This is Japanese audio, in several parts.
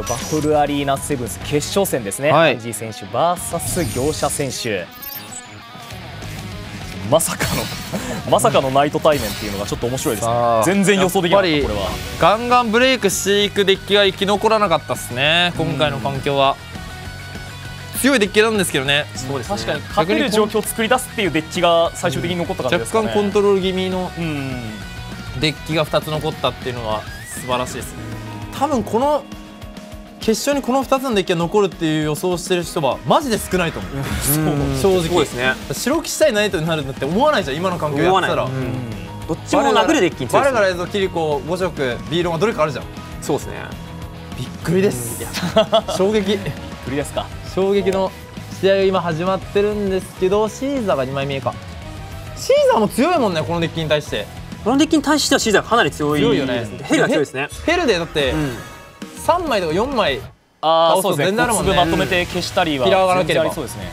よ、バトルアリーナセブンス決勝戦ですね。 はい、 アンジー選手 VS 業者選手。まさかのナイト対面っていうのがちょっと面白いですね。全然予想できなかった。これはガンガンブレイクしていくデッキが生き残らなかったですね、今回の環境は。強いデッキなんですけどね。 そうですね、確かに勝てる状況を作り出すっていうデッキが最終的に残った感じですかね。 若干コントロール気味のデッキが2つ残ったっていうのは素晴らしいですね。多分この決勝にこの2つのデッキが残るっていう予想してる人はマジで少ないと思う。正直ですね。白騎士対ナイトになるんだって思わないじゃん、今の環境やってたら。 どっちも殴るデッキに強いですね。 バルガラエゾキリコ5色ビーロンがどれかあるじゃん。 そうですね。 びっくりです。衝撃。 びっくりですか。 衝撃の試合が今始まってるんですけど、シーザーが2枚見えか。シーザーも強いもんね、このデッキに対して。 このデッキに対してはシーザーかなり強いよね。ヘルが強いですね。 ヘルでだって3枚とか4枚倒すと全然あるもんね。まとめて消したりはピラーがなければ。 そうですね。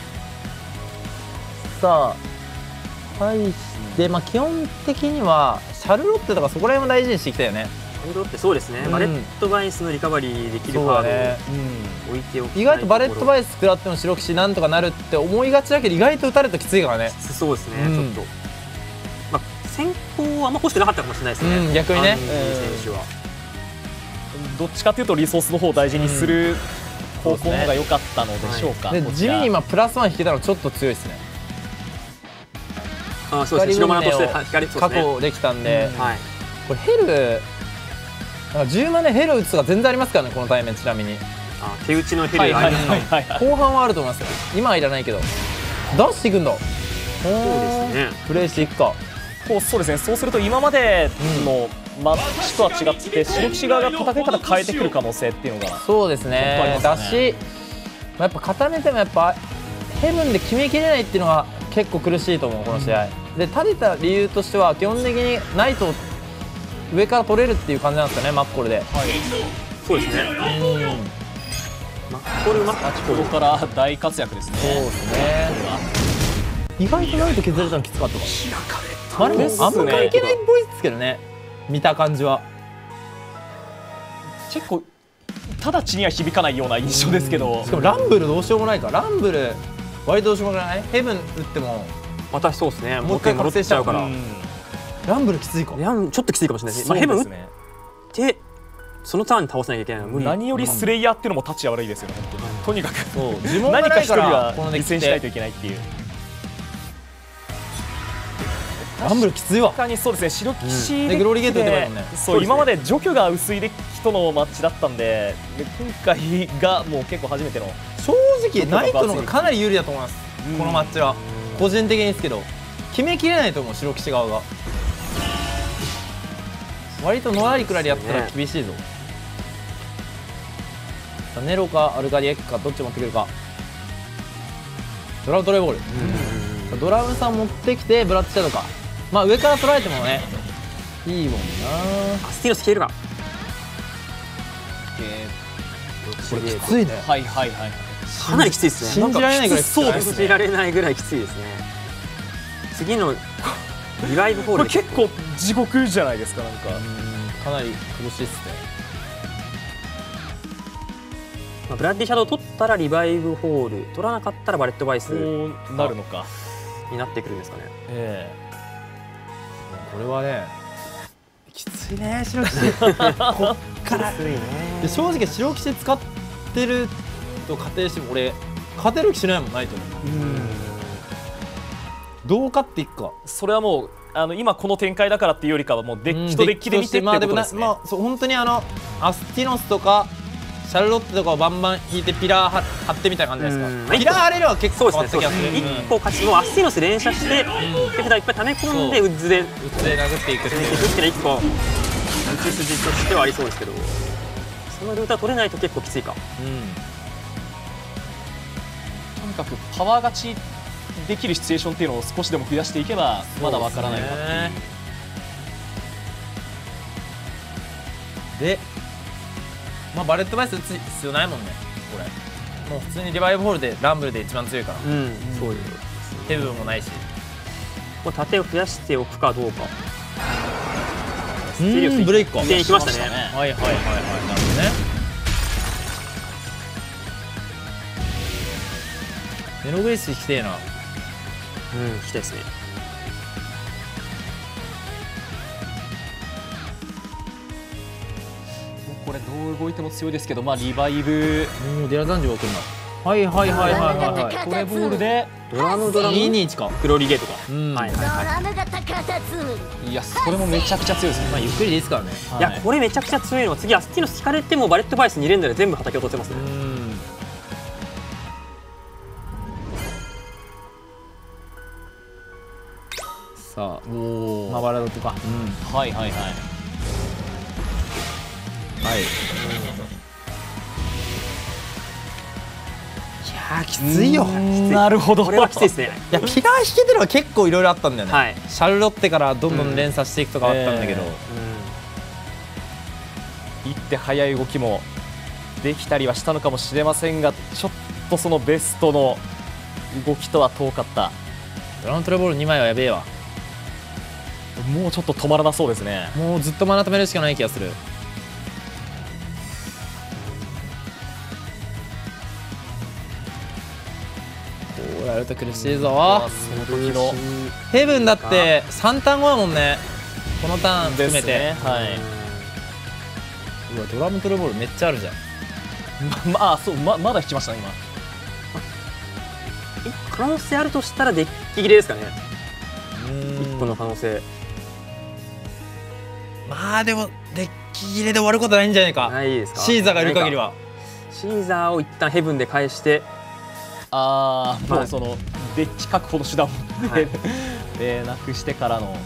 さあ対して基本的にはシャルロッテとかそこら辺も大事にしてきたよね。 シャルロッテそうですね。バレットバイスのリカバリーできるカードを置いておく。 意外とバレットバイス食らっても白騎士なんとかなるって思いがちだけど、意外と打たれるときついからね。 そうですね。ちょっと先行はあんま欲してなかったかもしれないですね。 逆にね。 選手はどっちかというとリソースの方を大事にする方向の方が良かったのでしょうか。 地味に今プラス1引けたのちょっと強いですね。 そうですね。白マナとして確保できたんで、これヘル10マネヘル打つとか全然ありますからね、この対面。ちなみに手打ちのヘルがありますか。 後半はあると思いますよ。今はいらないけど出していくんだ。 そうですね。 プレイしていくか。 そうですね。そうすると今までのマッチとは違って白騎士側が戦い方変えてくる可能性っていうのがそうですね。だしやっぱ固めてもやっぱヘブンで決めきれないっていうのが結構苦しいと思う、この試合。で立てた理由としては基本的にナイトを上から取れるっていう感じなんですよね、マッコルで。 そうですね。マッコルここから大活躍ですね。 そうですね。意外とナイト削れたのきつかったか。あんま関係ないっぽいですけどね、見た感じは。 結構直ちには響かないような印象ですけど。 しかもランブルどうしようもないか。ランブル割とどうしようもない。ヘブン打っても私そうですね。 もう一回覚醒しちゃうから。ランブルきついか。 ちょっときついかもしれないです。ヘブン打ってそのターンに倒さなきゃいけないのは無理。 何よりスレイヤーっていうのもタッチ悪いですよね。とにかく何か一人は実践しないといけないっていう。 ランブルきついわ。 確かにそうですね。白騎士でグローリーゲート打てばいいもんね。 そう、今まで除去が薄いデッキとのマッチだったんで、今回がもう結構初めての。 正直ナイトの方がかなり有利だと思います、このマッチは。個人的にですけど決めきれないと思う、白騎士側が。割とのらりくらりやったら厳しいぞ。ネロかアルカディエックかどっち持ってくるか。ドラウトレイボール、ドラムさん持ってきてブラッドシャドウか。上から捉えてもねいいもんな。 スティーノス消えるか。 これきついね。 かなりきついですね。 信じられないぐらいきつい。 信じられないぐらいきついですね。次のリバイブホール、 これ結構地獄じゃないですか。なんかかなり苦しいっすね。 ブラッディシャドウ取ったらリバイブホール、取らなかったらバレットバイスになるのかになってくるんですかね。 これはねきついね、白騎士。こっからで正直白騎士使ってると仮定しても俺勝てる気しないもん、ナイトに。どう勝っていくか。 それはもう今この展開だからっていうよりかはもうデッキとデッキで見てってことですね。 本当にアスティノスとかシャルロッテとかをバンバン引いてピラー張ってみたいな感じじゃないですか。ピラー張れるは結構変わった気がする。 1個勝ちもアスティノス連射して手札いっぱい溜め込んでウッズで殴っていくっていう 1個道筋としてはありそうですけど、そのルートは取れないと結構きついか。 とにかくパワー勝ちできるシチュエーションっていうのを少しでも増やしていけばまだわからないかっていう。 でバレットバイス打つ必要ないもんね、これ。もう普通にリバイブホールでランブルで一番強いから。 そういう手分もないし。 これ盾を増やしておくかどうか。 ブレイクか。 一点いきましたね。 なるほどね。 メログリス引きてえな。 うん来たいですね。 これどう動いても強いですけど、まあリバイブデラ残像が来るな。はいはいはいはいはいはい。 トレボールで、 ドラム 221か。 クロリゲートか。 うん。 はいはいはい。 いやそれもめちゃくちゃ強いですね。 まあゆっくりでいいですからね。 いやこれめちゃくちゃ強いのは次アスティノス引かれてもバレットバイス2連打で全部畑を取ってますね。 さあ、 おお、 まあバラドとか。 はいはいはい。 はい。いやーきついよ。 なるほど。 これはきついですね。 いやキラー引けてるのは結構いろいろあったんだよね。 はい。 シャルロッテからどんどん連鎖していくとかあったんだけど、 一手早い動きもできたりはしたのかもしれませんが、ちょっとそのベストの動きとは遠かった。 ドラゴントレボール2枚はやべえわ。 もうちょっと止まらなそうですね。 もうずっとマナ止めるしかない気がする。こうやると苦しいぞ。 その時のヘブンだって3ターン後だもんね、このターン含めて、 ですね。はい。 うわドラムトレボールめっちゃあるじゃん。 まあそう、まだ引きましたね可能性あるとしたらデッキ切れですかね。1個の可能性。 まあでもデッキ切れで終わることないんじゃないか。 ないですか。 シーザーがいる限りは。 シーザーを一旦ヘブンで返して、 今。ああ、もうそのデッキ確保の手段をなくしてからの。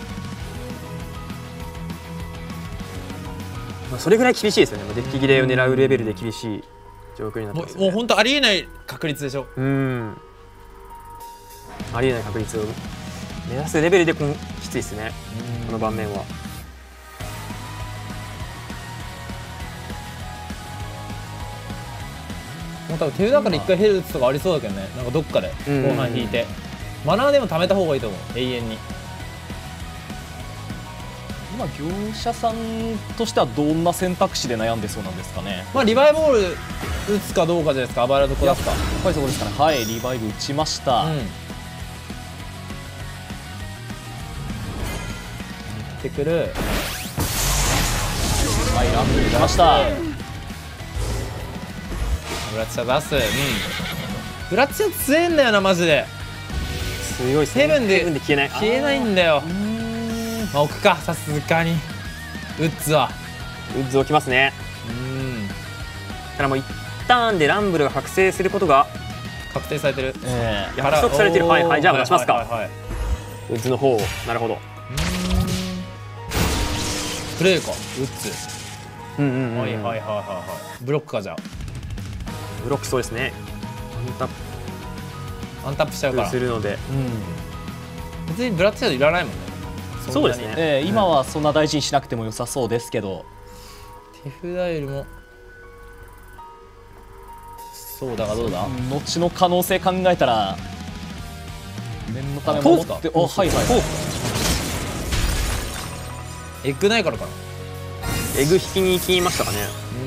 それぐらい厳しいですよね。デッキ切れを狙うレベルで厳しい状況になってますよね。 もう本当ありえない確率でしょ。 ありえない確率を目指すレベルできついですね、この盤面は。 もう多分手札から1回ヘル打つとかありそうだけどね、なんかどっかで後半引いて、マナーでも貯めた方がいいと思う、永遠に。 今業者さんとしてはどんな選択肢で悩んでそうなんですかね。 まあリバイボール打つかどうかじゃないですか、アバラどこ出すか。 やっぱりそこですかね。はい、リバイブ打ちました。 ってくる。 はい、ランブル出ました。 ブラッチャ出す。ブラッチャ強えんだよなマジで。 強いですね。 ヘブンで消えない。 消えないんだよ。まあ置くか、さすがにウッズはウッズ置きますね。だからもう一旦でランブルが覚醒することが確定されてる。 約束されてる。はいはい、じゃあ出しますか。ウッズの方、なるほど。 プレイか、ウッズ。はいはいはいはいはい。ブロックか、じゃあブロックそうですね。 アンタップしちゃうからするので、 別にブラッチャードいらないもんね。 そうですね。 今はそんな大事にしなくても良さそうですけど、 手札よりもそうだがどうだ。 後の可能性考えたら念のため守って、お、はいはい。 エッグないからかな。 エグ引きに行きましたかね。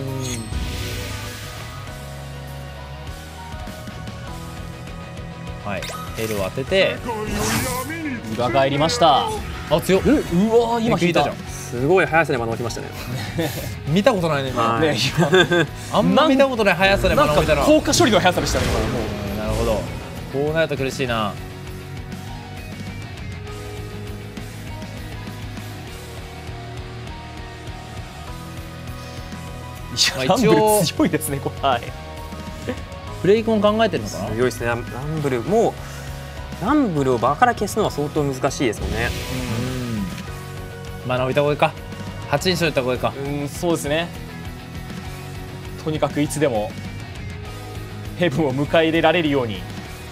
はい、L を当てて裏返りました。 あ、強っ。 うわー、今引いたじゃん。 すごい速さでマナ置きましたね。 見たことないね。 はいあんま見たことない速さでマナ置いたら。 効果処理の速さでしたね。 なるほど。こうなると苦しいな。 ランブル強いですね、これ。はい。 ブレイクも考えてるのかな。 強いですね。ランブルもランブルを場から消すのは相当難しいですよね。 マナ置いた方がいいか。8にしといた方がいいか。 そうですね。とにかくいつでもヘブンを迎え入れられるように。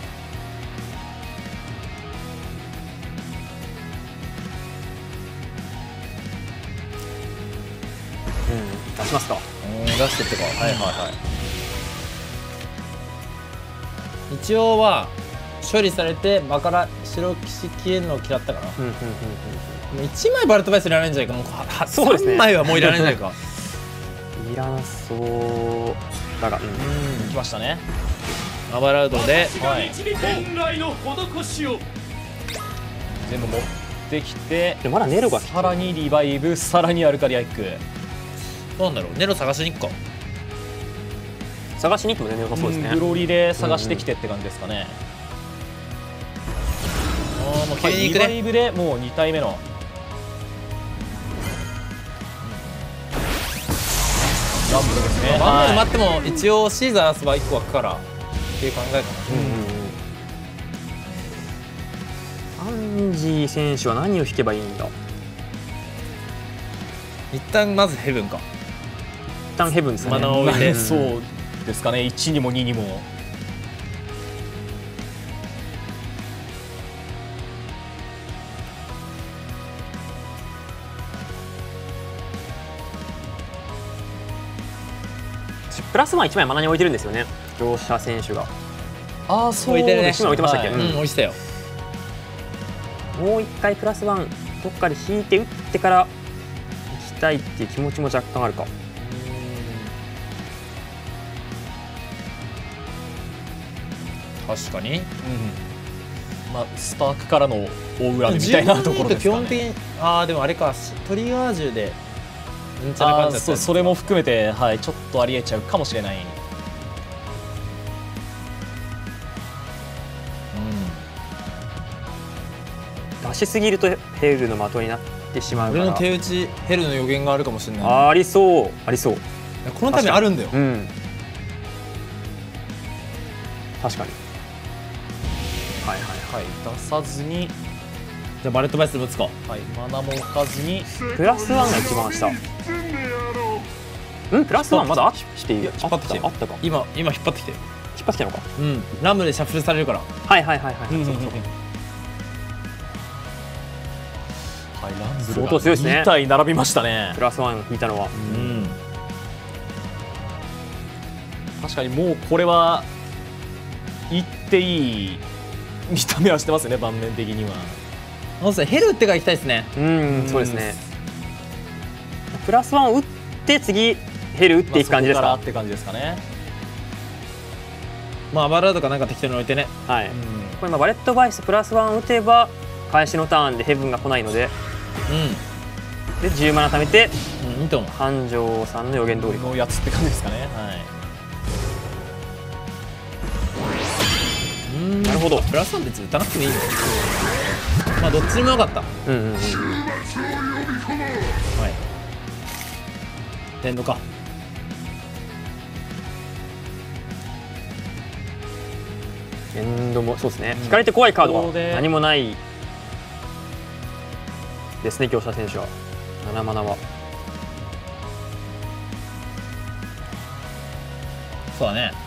出しますか。 出してってか。 はいはいはい。 一応は処理されて場から白騎士消えるのを嫌ったかな。1枚バルトバイスいらないんじゃないか。もうそうですね。 3枚はもういらないんじゃないか。 いらなそうだが、 来ましたね。 アバラウドで、 はい、 本来の施しを。 全部持ってきて、 でまだネロがさらにリバイブ、さらにアルカディアイック。 どうなんだろう、ネロ探しに行くか。 探しに行っても全然良さそうですね。 グロリで探してきてって感じですかね。 ああ、もう急に行くね。 リバイブでもう2体目のランブルですね。 ワンマンではい待っても一応シーザー出せば1個湧くからっていう考えかな。 アンジー選手は何を引けばいいんだ。 一旦まずヘブンか。 一旦ヘブンですね。 マナを置いて、 そうですかね。1にも2にも。 プラス1枚マナに置いてるんですよね、業者選手が。 ああ、そう置いてるね。 今置いてましたっけ。 はいうん、置いてたよ。 もう一回プラス1どっかで引いて打ってから行きたいっていう気持ちも若干あるか。 確かに。 まあ、スパークからの大裏目みたいなところですかね。 基本的に、ああでもあれか、トリガー銃でうんちゃな感じだった。 それも含めて、はい、ちょっとありえちゃうかもしれない。 出しすぎるとヘルの的になってしまうから。 俺の手打ちヘルの予言があるかもしれない。 ありそう、ありそう。 このためあるんだよ。 うん。確かに。はいはいはい、出さずに、 じゃあバレットバイスで打つか。 はい、マナも置かずに、 プラス1が一番下。プラス1まだあっていう。 引っ張ってきてあったか。 今引っ張ってきて。 引っ張ってきたのか。 うんラムでシャッフルされるから。 はいはいはいはい。 はい、ランブル相当強いですね 2体並びましたねプ。ラス1引いたのは。 うん確かにもうこれは言っていい見た目はしてますね、盤面的には。 まずヘルってから行きたいですね。 そうですね。プラス1打って次ヘル打っていく感じですか。 まあそこからって感じですかね。 まあアバラードかなんか適当に置いてね。 はい。これバレットバイスプラス1打てば返しのターンでヘブンが来ないので、で10マナ貯めていいと思う。 繁盛さんの予言通りのやつって感じですかね。はい。 なるほど。 プラス1別に打たなくてもいいよ。まあどっちにもよかった。はいエンドか。 エンドもそうですね。引かれて怖いカードが何もないですね、業者選手は。7マナは。 そうだね。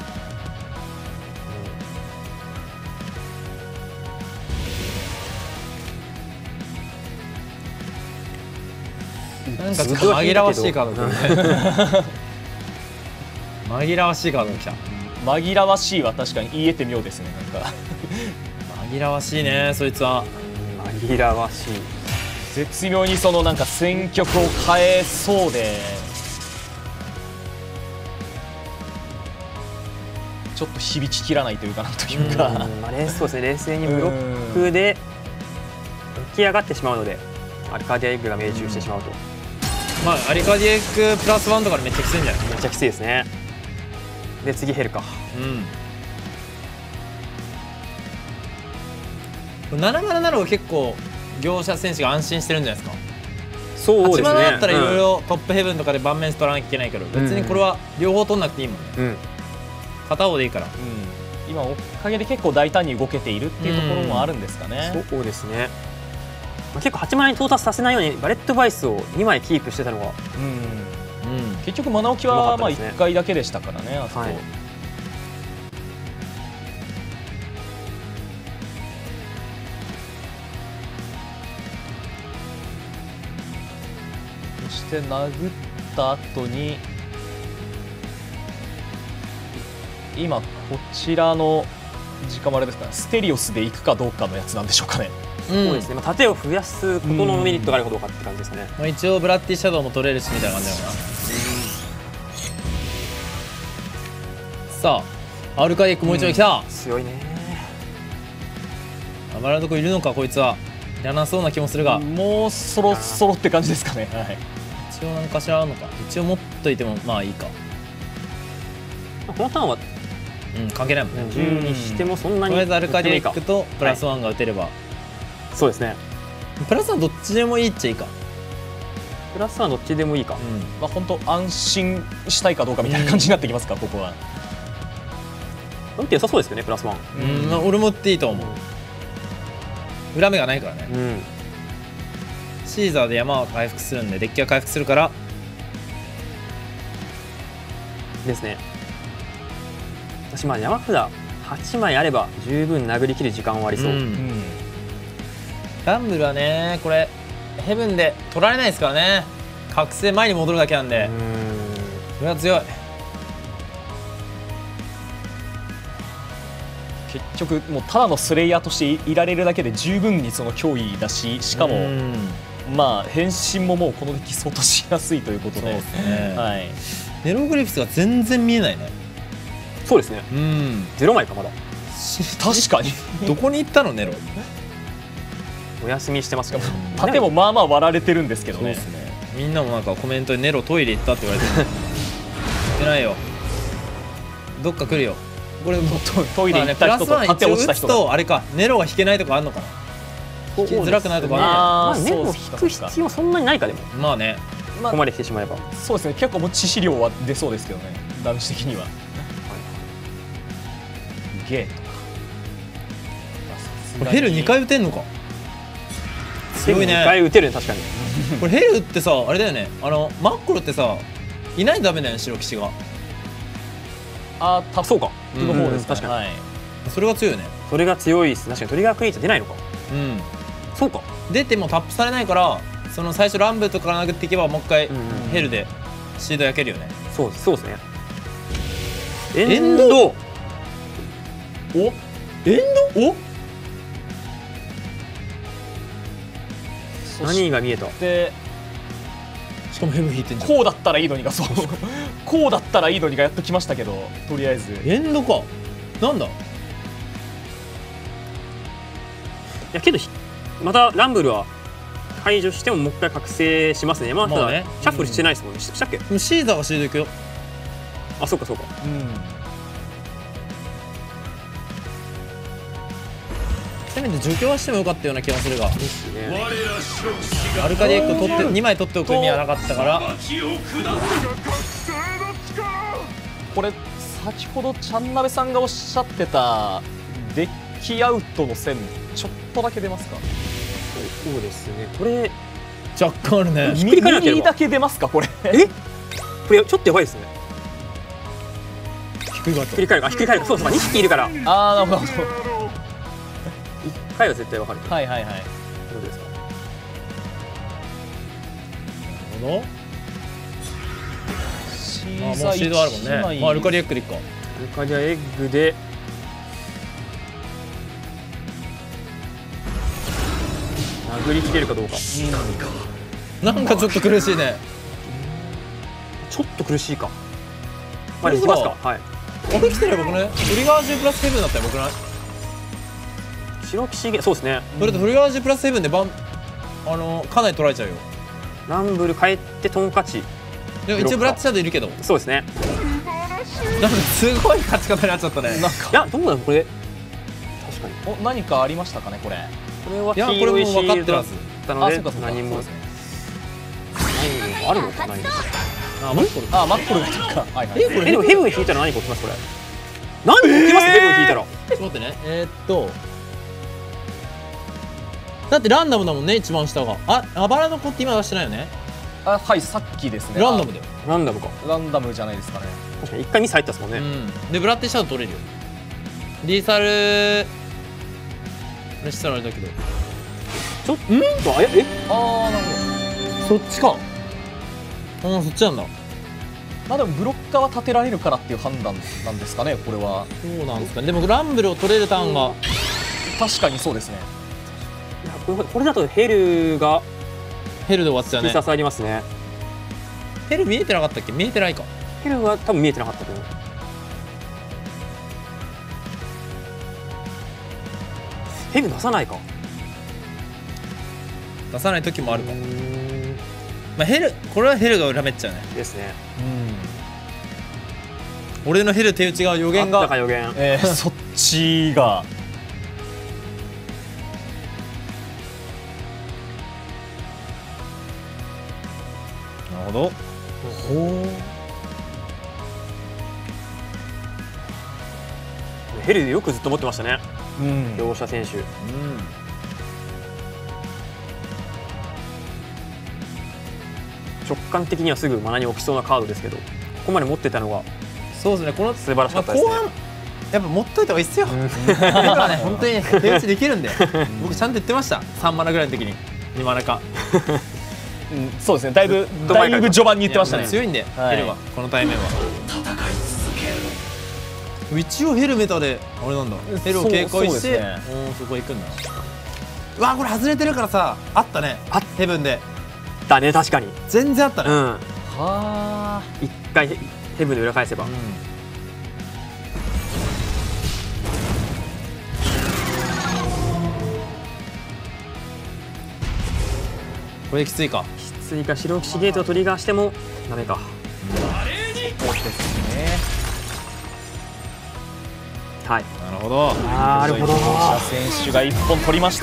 なんかちょっと紛らわしいカードだね。紛らわしいカードが来た。 紛らわしいは確かに言えて妙ですね。なんか紛らわしいね、そいつは。 紛らわしい。 絶妙にそのなんか戦局を変えそうで、ちょっと響ききらないというかなんというか、 そうですね。冷静にブロックで起き上がってしまうので、アルカディアエッグが命中してしまうと。 まあアリカディエッグプラス1とかでめっちゃきついんじゃない。 めっちゃきついですね。で次ヘルか。 7マナなのが結構業者選手が安心してるんじゃないですか。 そうですね。 8マナだったらいろいろトップヘブンとかで盤面取らなきゃいけないけど、別にこれは両方取んなくていいもんね。片方でいいから。 今おかげで結構大胆に動けているっていうところもあるんですかね。 そうですね。結構8マナに到達させないようにバレットバイスを2枚キープしてたのが、 結局マナ置きはまあ1回だけでしたからね。あそこ、そして殴った後に今こちらの時間もあれですかね、ステリオスでいくかどうかのやつなんでしょうかね。 そうですね。盾を増やすことのメリットがあるかどうかって感じですかね。 まあ一応ブラッディシャドウも取れるしみたいな感じだよな。さあアルカディックもう一枚来た。 強いね。 バラのとこいるのかこいつは。いらなそうな気もするが、 もうそろそろって感じですかね。はい。 一応何かしらあるのか。一応持っといてもまあいいか。 このターンはうん関係ないもんね。 10にしてもそんなにとりあえずアルカディッかクとプラス1が打てれば、 そうですね。 プラス1どっちでもいいっちゃいいか。 プラスはどっちでもいいか。 まあ本当安心したいかどうかみたいな感じになってきますか、ここは。 打って良さそうですよね、プラスワン。 うん、まあ俺も打っていいと思う。裏目がないからね。 うん。 シーザーで山は回復するんでデッキは回復するから。 ですね。私まあ山札8枚あれば十分殴り切る時間はありそう。 ランブルはねこれヘブンで取られないですからね。覚醒前に戻るだけなんで、それは強い。 結局もうただのスレイヤーとしていられるだけで十分にその脅威だし、しかもまあ変身ももうこのデッキ相当しやすいということで、 そうですね、 はい、 ネログリフスが全然見えないね。 そうですね。0枚かまだ。 確かにどこに行ったのネロ。 お休みしてますか。 盾もまあまあ割られてるんですけどね。 みんなもなんかコメントでネロトイレ行ったって言われてる。行ってないよ。どっか来るよ。これもトイレ行った人と盾落ちた人とあれか、ネロが引けないとかあるのかな。引きづらくないとかあるのかな。 ネロを引く必要そんなにないかでも。 まあね。 ここまで来てしまえば。 そうですね。結構もう致死量は出そうですけどね。ダメージ的には。ゲーとか。 ヘル2回打てんのか。強いね。 2回打てるね確かに。 これヘルってさあれだよね。マッコロってさいないとダメだよね白騎士が。 あそうか。 の方です確かに。 それが強いよね。 それが強いです。確かにトリガークリーチ出ないのか。そうか。 出てもタップされないからその最初ランブとかから殴っていけばもう一回ヘルでシード焼けるよね。 そうですね。エンド。 エンド？ 何が見えた？ でしかもヘブ引いてんじゃん。 こうだったらいいのにがそうこうだったらいいのにがやっときましたけど、とりあえずエンドか。なんだ。いやけどまたランブルは解除してももう一回覚醒しますね。まあただシャッフルしてないですもんね。したっけ？ シーザーがシードいくよ。 あ、そうかそうか。 せめて除去はしてもよかったような気がするが。アルカディック取って2枚取っておく意味はなかったから。 これ先ほどちゃんなべさんがおっしゃってたデッキアウトの線ちょっとだけ出ますか？ そうですね。これ若干あるね。 ひっくり返らなければ 2だけ出ますかこれ？ これちょっとやばいですね。 ひっくり返った。 ひっくり返るか。ひっくり返るか。そうそう。2匹いるから。 ああなるほど。 1回は絶対わかる。 はいはいはい。 どうですか。 なるほど。 シもうシードあるもんね。まあアルカディエッグでいっか。 アルカディアエッグで殴りつけるかどうか。 なんかちょっと苦しいね。 ちょっと苦しいか。まあできますか。はい。 これ来てれば僕ね。トリガー10プラス7だったよ僕ない。 白騎士そうですね。 それとトリガー10プラス7でかなり取られちゃうよ。 ランブル帰ってトンカチ。 でも一応ブラッドシャドウいるけど。 そうですね。 なんかすごい勝ち方になっちゃったね。 なんかいやどうだろうこれ。確かに。 何かありましたかねこれ？ これは黄色いシールドだったので何もあるのかないのか。 マッコル。 マッコルがとか。はいはい。 でもヘブン引いたら何か起きますこれ。何起きますヘブン引いたら。 ちょっと待ってね。だってランダムだもんね一番下が。あばらの子って今出してないよね。 はいさっきですね。 ランダムだよ。 ランダムか。 ランダムじゃないですかね。 確かに1回ミス入ったっすもんね。 でブラッディシャドウ取れるよ。リーサルあれしたらあれだけど。 ちょっとなるほそっちか。そっちなんだ。 まあでもブロッカーは立てられるからっていう判断なんですかねこれは。 そうなんですかね。でもランブルを取れるターンが確かにそうですね。 いやこれだとヘルがヘルで終わっちゃうね。 必殺ありますね。 ヘル見えてなかったっけ？見えてないか。 ヘルは多分見えてなかったと思う。 ヘブ出さないか。 出さない時もあるか。まあヘル、これはヘルが裏めっちゃうね。 ですね。 俺のヘル手打ちが予言あったがか予言。 そっちがなるほど。 ヘルでよくずっと持ってましたね。 うん両者選手。直感的にはすぐマナに置きそうなカードですけど、ここまで持ってたのがそうですね。この素晴らしかったですね。 後半やっぱ持っといた方がいいっすよ。ヘルはね本当に手打ちできるんで、僕ちゃんと言ってました。3マナぐらいの時に2マナか。 そうですね、だいぶ序盤に言ってましたね。 強いんで、 はい、 ヘルはこの対面は一応ヘルメタであれなんだ、ヘルを警戒して、そこ行くんだな。うわこれ外れてるからさ、あったね、ヘブンでだね。確かに全然あったね。 はあ、一回ヘブンで裏返せば、 これできついか。 きついか。白騎士ゲートをトリガーしてもダメか。はい、 なるほど。 なるほど。 両者選手が1本取りました。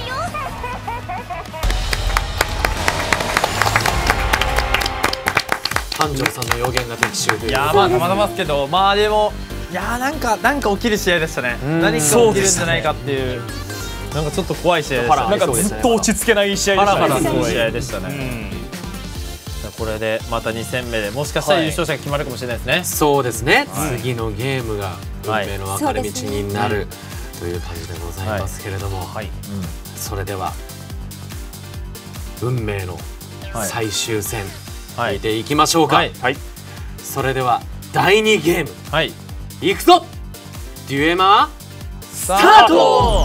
繁盛さんの予言が的中という。 いやまあたまたまですけど、まあでもいやなんか起きる試合でしたね。何か起きるんじゃないかっていう、なんかちょっと怖い試合でしたね。 なんかずっと落ち着けない試合でしたね。 ハラハラする試合でしたね。これでまた2戦目でもしかしたら優勝者が決まるかもしれないですね。 そうですね。次のゲームが運命の分かれ道になるという感じでございますけれども、それでは運命の最終戦見ていきましょうか。それでは第2ゲームいくぞ。デュエマースタート。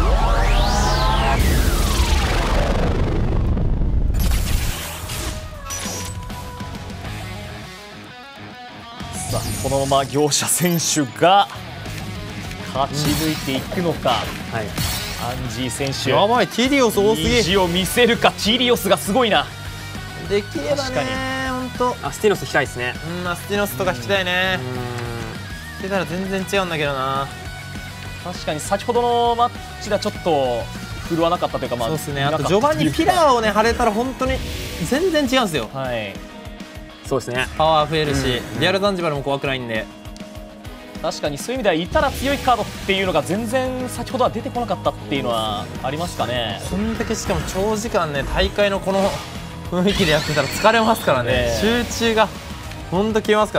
さあこのまま両者選手が勝ち抜いていくのか。アンジー選手、 やばい、ティリオス多すぎ。 意地を見せるか。ティリオスがすごいな。 できればね、本当。 アスティノス引きたいですね。 アスティノスとか引きたいね。引けたら全然違うんだけどな。 確かに先ほどのマッチではちょっと振るわなかったというか、 そうですね。あと序盤にピラーをね張れたら本当に全然違うんですよ。 そうですね。 パワー増えるし、リアルザンジバルも怖くないんで。 確かにそういう意味ではいたら強いカードっていうのが全然先ほどは出てこなかったっていうのはありますかね。 こんだけしかも長時間ね、大会のこの雰囲気でやってたら疲れますからね。集中が本当消えますから。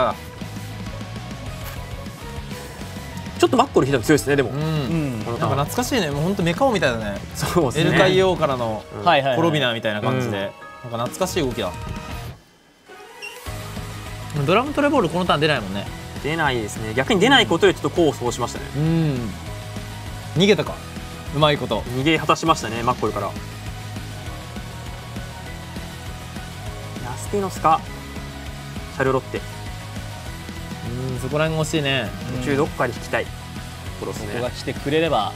ちょっとマッコル引いたの強いですね。でもなんか懐かしいね。もう本当メカオみたいだね。 そうですね。 エルカイオーからのコロビナーみたいな感じで、なんか懐かしい動きだ。ドラムトレボールこのターン出ないもんね。 出ないですね。逆に出ないことでちょっと功を奏しましたね。 逃げたか、うまいこと逃げ果たしましたね、マッコルから。アスティノスかシャルロッテ。 そこら辺が欲しいね。 途中どっかで引きたいところですね。 ここが来てくれれば。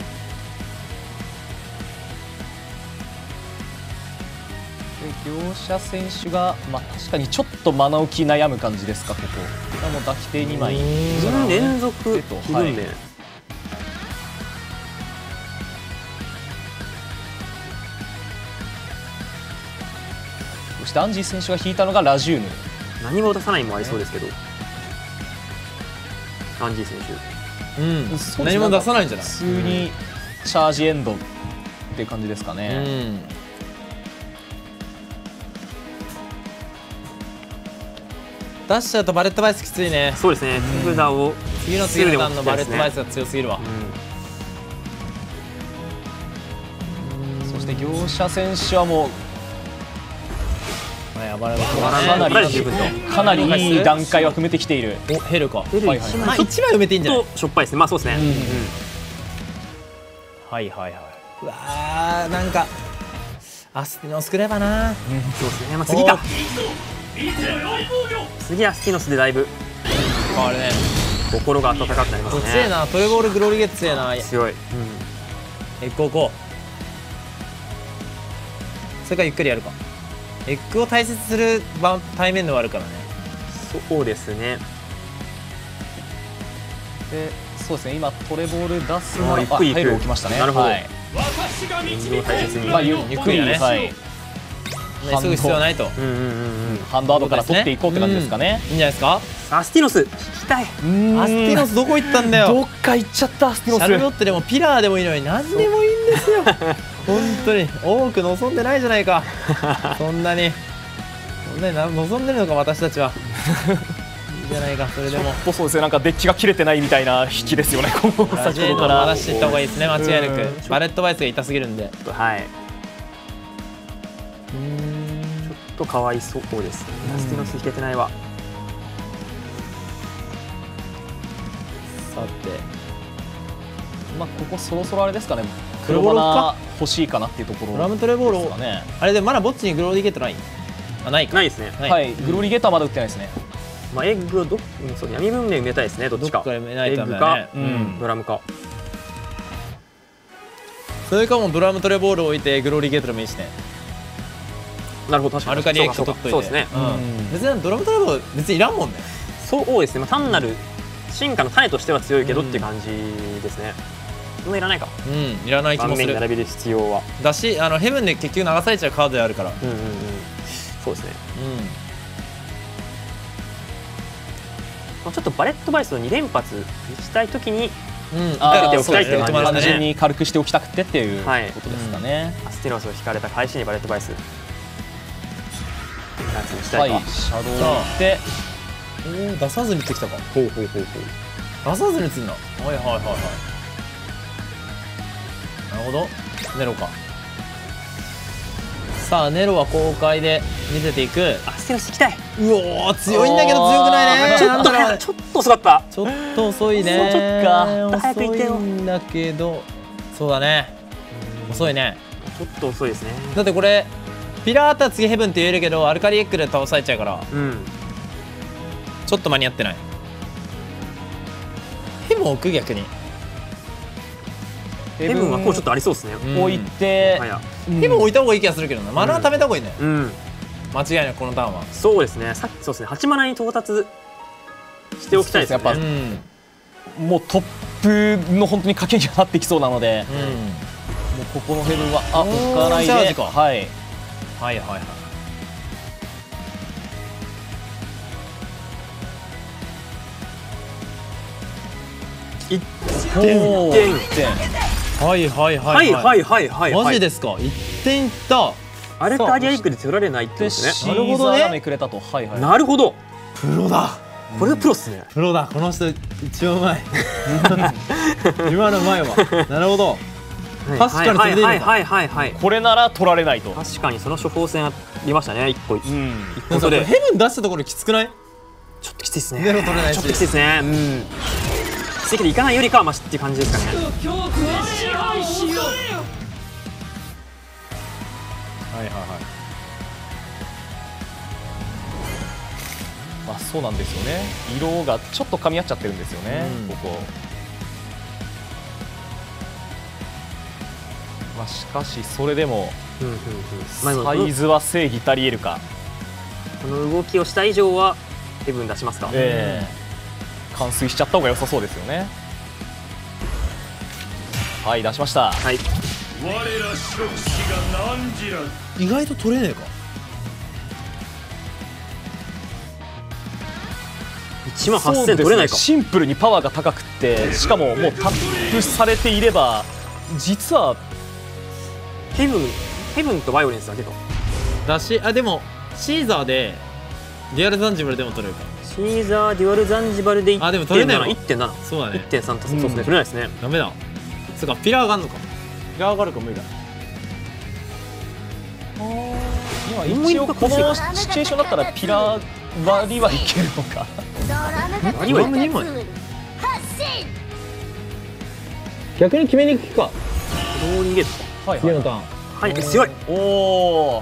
両者選手が、確かにちょっとマナ置き悩む感じですか。ここもう抱き手2枚連続気分で、 そしてアンジー選手が引いたのがラジューム。 何も出さないもありそうですけど、アンジー選手何も出さないんじゃない。 普通にチャージエンドっていう感じですかね。 出しちゃうとバレットバイスきついね。 そうですね。手札を次のターンのバレットバイスが強すぎるわ。 そして業者選手はもうかなりいい段階は踏めてきている。 お、ヘルか。 1枚埋めていいんじゃない。 しょっぱいですね。そうですね。 うわー、なんかアスティノスくればな。 そうですね。次か。次アスティノスでだいぶ変わるね。 心が温かくなりますね。 強いな。トレボールグローリゲッツ強いな。 強い。 エッグをこう。それからゆっくりやるか。エッグを大切にする対面ではあるからね。 そうですね。 でそうですね、今トレボール出すのゆっくり入る起きましたね。 なるほど。 はい、 私が導く大切に。 まあ、ゆっくり、 ね、 はい、 すぐ必要はないと。 ハンドアドから取っていこうって感じですかね。 いいんじゃないですか。 アスティノス引きたい。 アスティノスどこ行ったんだよ。 どっか行っちゃった。アスティノス。 シャルロッテでもピラーでもいいのに何でもいいんですよ。本当に多く望んでないじゃないか。そんなに望んでるのか私たちは。いいじゃないか。それでもそうですね、なんかデッキが切れてないみたいな引きですよね。先ほどから出していった方がいいですね、間違いなく。バレットバイスが痛すぎるんで。 はい。ちょっとかわいそうですね。アスティノス引けてないわ。 さて、 まあここそろそろあれですかね。 グロボロか欲しいかなっていうところドラムトレボールをですかね。 あれでまだぼっちにグローディゲットない？あ、ないか。 ないですね。 はい、グローリーゲートはまだ売ってないですね。 まあエッグをそう闇文明埋めたいですね。どっちか。 どっかで埋めないとダメだね。 エッグかドラムか。 それかもドラムトレボールを置いてグローリーゲートでもいいしね。 なるほど、確かに。 アルカリエック取っといて。 そうですね。 別にドラムトレボール別にいらんもんね。 そうですね。まあ単なる進化の種としては強いけどっていう感じですね。そんないらないか。 いらない気もする。 盤面に並べる必要は。 だし、ヘブンで結局流されちゃうカードであるから。 そうですね。ちょっとバレットバイスを2連発したいときにあておきたいっていう単純に軽くしておきたくてっていうはいことですかね。 アスティノスを引かれた返しにバレットバイスはい、シャドウを打って、 出さずに打ってきたか。 ほうほうほうほう。 出さずに打つんだ。はいはいはいはい。なるほど。ネロか。さあネロは公開で見せていく。 アスティノス引きたい。 うおー、強いんだけど強くないね。 ちょっと遅かった。 ちょっと遅いね。 そっか。 遅いんだけど、そうだね。遅いね。 ちょっと遅いですね。 だってこれピラーあったら次ヘブンって言えるけど、アルカリエックで倒されちゃうから、ちょっと間に合ってない。ヘブン置く逆に。 ヘブンはこうちょっとありそうですね。 置いて、 ヘブン置いた方がいい気がするけどな。マナー貯めた方がいいね。間違いない、このターンは。 そうですね。さっきそうですね。8マナに到達しておきたいですね。やっぱもうトップの本当に賭けになってきそうなので、もうここのヘブンは置かないで、はいはいはいはい。 1点。 はいはいはいはいはいはい。 マジですか。1点いった。 アルカディアイックで取られないってですね。 なるほどね。くれたと。はいはい。 なるほど。 プロだ。 これはプロっすね。 プロだ。この人一番うまい。今のうまいわ。なるほど。確かにそれでいいのか。 はいはいはい。 これなら取られないと。 確かにその処方箋ありましたね。1個。 1個で。ヘブン出したところきつくない？ ちょっときついですね。 ネロ取れないし。 ちょっときついですね。きついけど行かないよりかはマシっていう感じですかね。 恐怖を支配しよう。 はいはいはい。 まあそうなんですよね。色がちょっと噛み合っちゃってるんですよね。ここ。まあしかしそれでもサイズは正義足りえるか。 この動きをした以上はヘブン出しますか。 完遂しちゃった方が良さそうですよね。はい、出しました。 はい。 我ら白騎士が何時ら意外と取れねえか。 18000取れないか。 シンプルにパワーが高くて、しかももうタップされていれば実はヘブンとバイオレンスだけどだし、でもシーザーでデュアルザンジバルでも取れるか。 シーザーデュアルザンジバルで 1.7。 でも取れないわ。 1.7。 そうだね。 1.3 とそうですね。取れないですね。 ダメだ。そうか、ピラーがあるのか。ピラーがあるか無理だ。 一応このシチュエーションだったらピラー割りはいけるのか。 割りはいける。 逆に決めにくきか。 ローリーゲート。 次のターン。 はい、強い。 おお。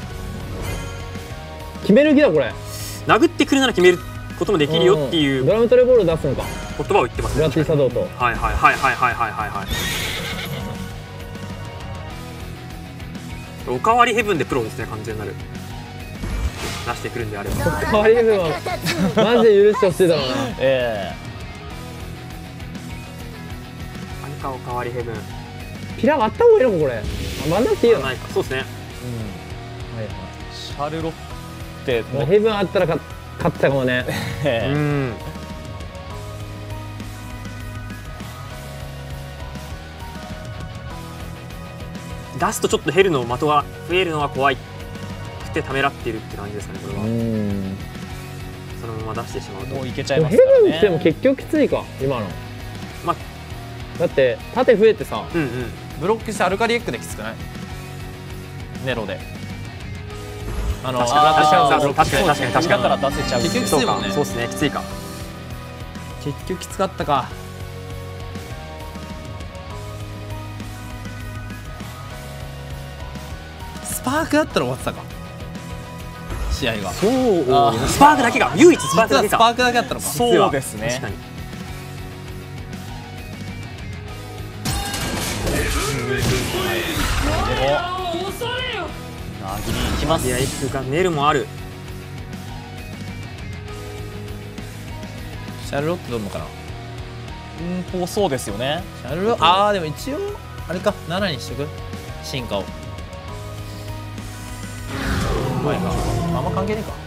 決める気だこれ。 殴ってくるなら決めることもできるよっていうドラムトレボール出すのか。 言葉を言ってますね。 ブラッディサドーと。 はいはいはいはいはいはいはい。 おかわりヘブンでプロですね、完全なる。出してくるんであれば。 変わり部分はマジで許してほしいだろうな。 何かおかわりヘブン。 ピラ割った方がいいのかこれ。割んなくていいよ。 ないか、そうですね。 はいはい。 シャルロッテもうヘブンあったら勝ってたかもね。 出すとちょっとヘルの的が増えるのは怖いくてためらっているって感じですかね、これは。そのまま出してしまうと。 もういけちゃいますヘからね。 ブンしても結局きついか今の。 まあだって縦増えてさ、 ブロックしてアルカリエックできつくない？ネロで。 確かにだから出せちゃう。 結局きついもんね。 そうですね、きついか。 結局きつかったか。スパークだったら終わってたか。試合が。 そう。スパークだけが唯一スパークだけか。 実はスパークだけだったのか。 そうですね。 確かに。 なぎりいきます。 いや、いくがネルもある。 シャルロットどんのかな。 そうですよね。 シャルロでも一応あれか7にしとく進化を。あんま関係ねえか。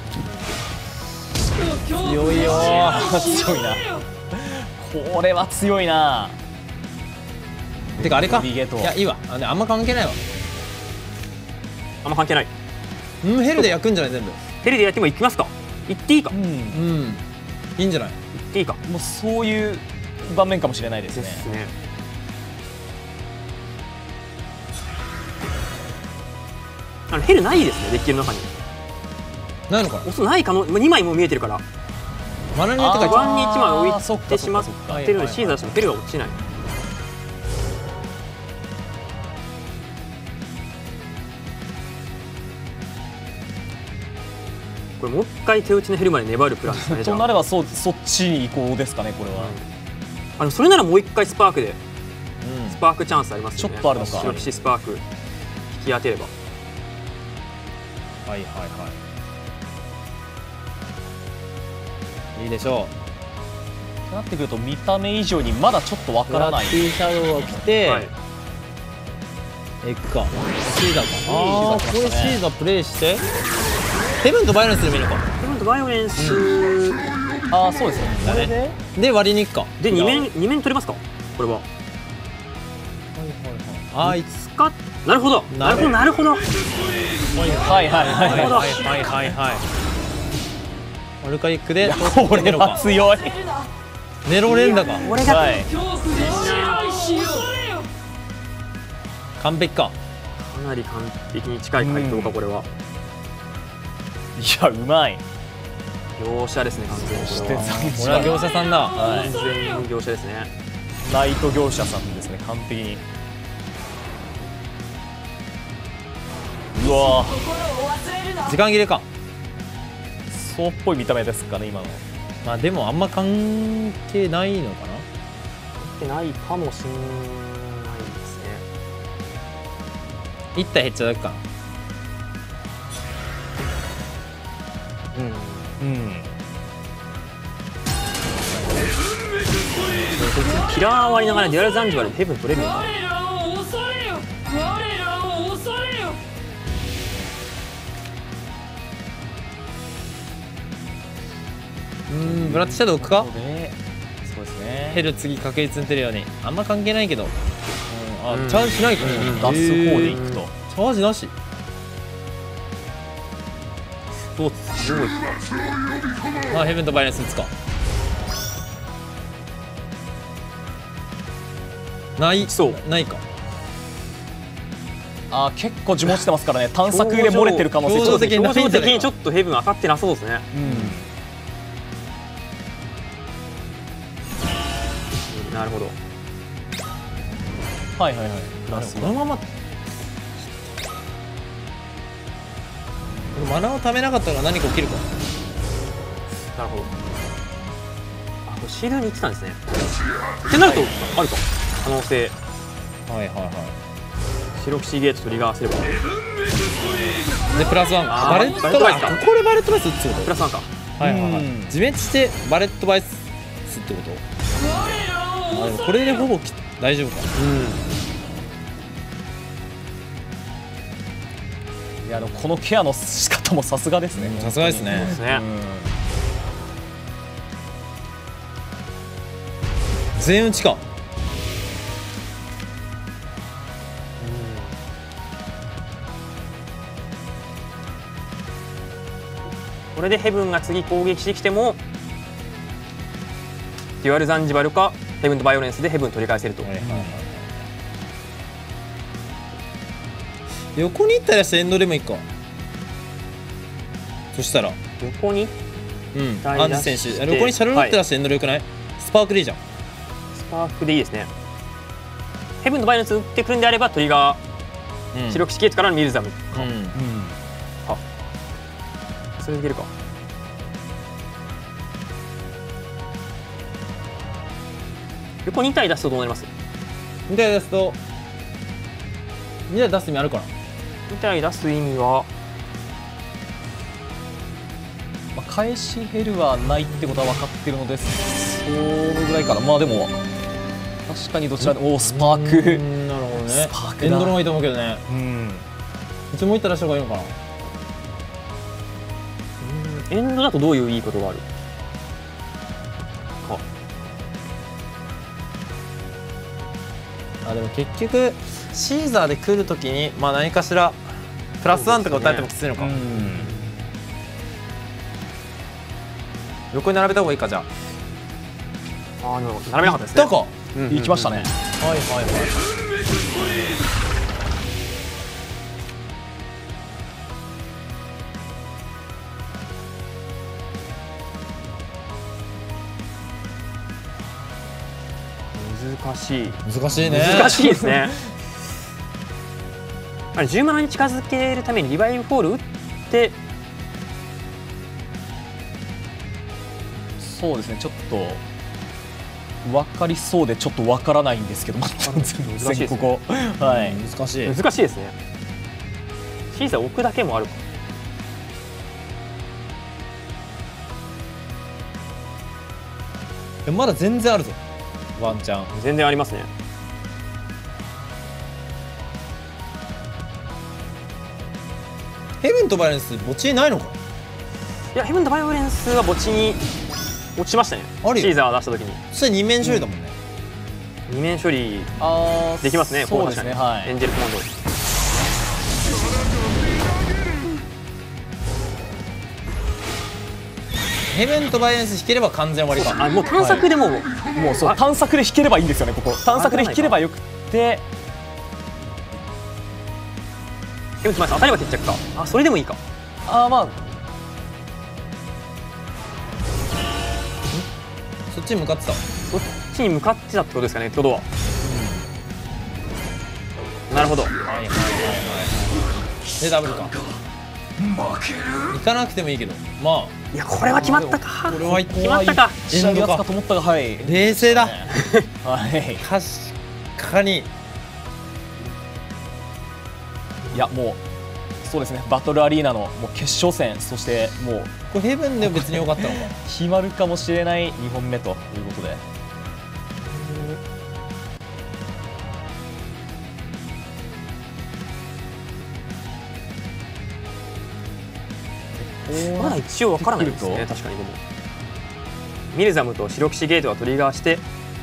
強いよ強いな。これは強いな。 てかあれか。 ビゲート。 いやいいわ。あんま関係ないわ。 あんま関係ない。 ヘルで焼くんじゃない全部。 ヘルでやってもいきますか。いっていいか。 いいんじゃない。 いっていいか。 もうそういう場面かもしれないですね。 ですね。ヘルないですね、デッキの中に。 ないのかな。 おそない可能、2枚も見えてるから。 マナによってか不安に1枚置いてしまってるので、シーザーしてもヘルが落ちない。これもう一回手打ちのヘルまで粘るプランですね。 となればそっちに移行ですかね、これは。 それならもう一回スパークで、スパークチャンスありますよね。 ちょっとあるのか。 白騎士スパーク引き当てれば。 はいはいはい。いいでしょう。なってくると見た目以上にまだちょっとわからない。 ラッキーシャドウが来て、エッグか。シーザーか。 ここでシーザープレイして。ヘブンとバイオレンスでもいいのか。 ヘブンとバイオレンス。 そうですね。 で割りに行くか。 で2面取れますか。これは。 いつか。なるほど。なるほど。なるほど。 アルカリックで。 これは強い。 ネロ連打か。 これが。 完璧か。 かなり完璧に近い回答かこれは。 いや、うまい。 業者ですね、完全に。 これは業者さんだ。 完全に業者ですね。 ナイト業者さんですね、完璧に。うわ時間切れか。 そうっぽい見た目ですかね、今の。 まあでもあんま関係ないのかな。 関係ないかもしれないですね。 1体減っちゃうだけかな。 キラー割りながらデュアルザンジバルでヘブン取れるのか。 ブラッドシャドウ置くか。 そうですね。 ヘル次確実に出るように。あんま関係ないけど。チャージしないか。 出す方でいくと。 チャージなし。 どうですか。ヘブンとバイオレンス打つか。ないか。 結構呪文してますからね。探索で漏れてる可能性。 表情的にちょっとヘブン当たってなそうですね。なるほど。 はい。プラスこのままマナを貯めなかったら何か起きるか。 なるほど。これシールに行ってたんですね。ってなるとあるか可能性。白騎士ゲートトリガーすれば。 でプラスワンバレットバイスか。これバレットバイスってこと？ プラス1か。 はいはいはい。自滅してバレットバイスってこと？あ、でもこれでほぼ大丈夫か。 いやこのケアの仕方もさすがですね。 さすがですね。全打ちか。 これでヘブンが次攻撃してきてもデュアルザンジバルかヘブンとバイオレンスでヘブン取り返せると。 横に行ったらしてエンドでもいいか。そしたら横にアンジ選手横にシャルロッテ出してエンドでよくない？スパークでいいじゃん。 スパークでいいですね。ヘブンとバイオレンス打ってくるんであればトリガー白騎士ゲートからのミルザムか。それでいけるか。横2体出すとどうなります ？2体出すと2体出す意味あるかな ？2体出す意味は返し減るはないってことは分かってるのでそのぐらいかな。まあでも確かにどちらでスパーク。 なるほどね。 スパークエンドの方がいいと思うけどね。いつも行ったらした方がいいのかな。 エンドだとどういういいことがある？ でも結局シーザーで来るときに何かしらプラス1とか打たれてもきついのか。横に並べた方がいいか。じゃあ並べなかったですね。 どこ行きましたね。 はいはいはい。 難しい。 難しいね。 難しいですね。10マナに近づけるためにリバイブフォール打ってそうですね。ちょっと分かりそうでちょっと分からないんですけど、 難しいですね。 ここはい難しい。 難しいですね。シーザー置くだけもあるか。 まだ全然あるぞ。ワンチャン全然ありますね。 ヘブンとバイオレンス墓地にないのか。 いやヘブンとバイオレンスは墓地に落ちましたね。シーザーを出した時に。 それ2面処理だもんね。 2面処理できますね。 そうですね。はい。 エンジェルコマンド。 ヘブンとバイオレンス引ければ完全終わりか。 もう探索でもうそう探索で引ければいいんですよね。ここ探索で引ければよくて。 当たれば決着か。それでもいいか。 そっちに向かってた。 そっちに向かってたってことですかね。ってことは。なるほど。 でダブルか。行かなくてもいいけど、 いやこれは決まったか。 これは決まったか。 エンドかと思ったが、はい。 冷静だ。 はい。 確かに。 いやもうそうですね。バトルアリーナのもう決勝戦、そしてもうこれヘブンで別に良かったのか。 決まるかもしれない2本目ということで。 まだ一応分からないですね。確かにでもミルザムと白騎士ゲートがトリガーして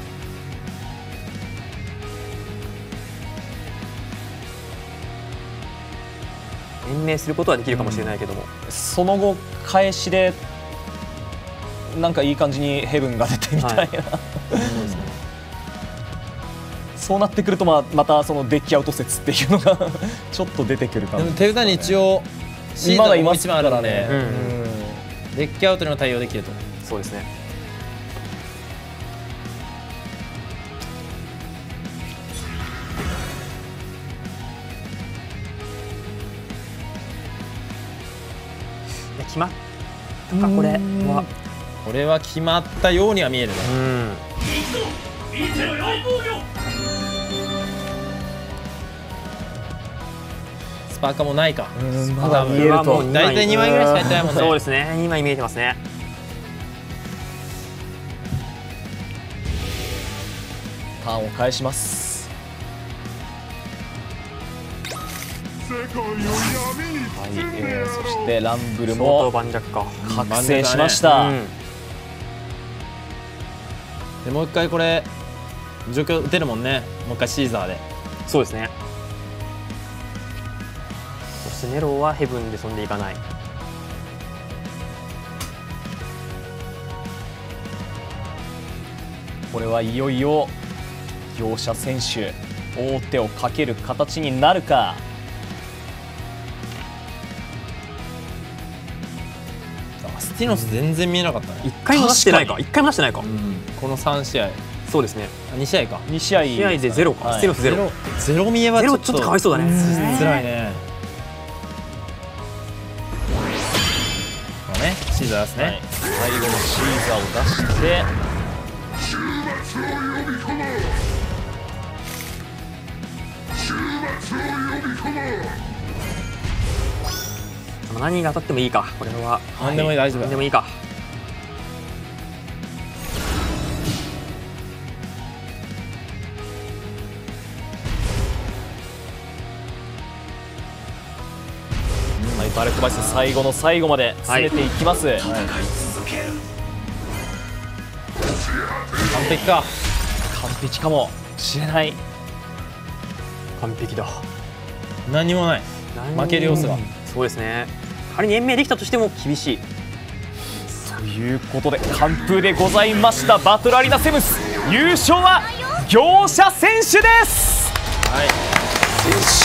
延命することはできるかもしれないけども、 その後返しでなんかいい感じにヘブンが出てみたいな、そうなってくるとまたそのデッキアウト説っていうのがちょっと出てくるかも。 でも手札に一応まだいますからね。 デッキアウトにも対応できると。 そうですね。決まったか。これは決まったようには見えるね。スパーカーもないか。 まだ見えると大体2枚ぐらいしかやってないもんね。 そうですね、2枚見えてますね。 ターンを返します。はい、そしてランブル相当も盤石か。 覚醒しました。 でもう一回これ状況打てるもんね。もう一回シーザーで。 そうですね。そしてネロはヘブンで飛んでいかない。 これはいよいよ両者選手王手をかける形になるか。 スティノス全然見えなかったね。 1回も出してないか。1回も出してないか。 この3試合。 そうですね。 2試合か。 2試合試合でゼロか。スティノスゼロ。 ゼロ見えはゼロちょっとかわいそうだね。 辛いね。このねシーザーですね。 最後のシーザーを出して。 何が当たってもいいか。これは何でもいい、大丈夫。 何でもいいか。 はい、バレットバイス最後の最後まで詰めていきます。はい、 完璧か。 完璧かもしれない。 完璧だ。 何もない。負ける要素が。 そうですね。仮に延命できたとしても厳しい。 ということで完封でございました。バトルアリーナセブンス優勝は業者選手です。 はい。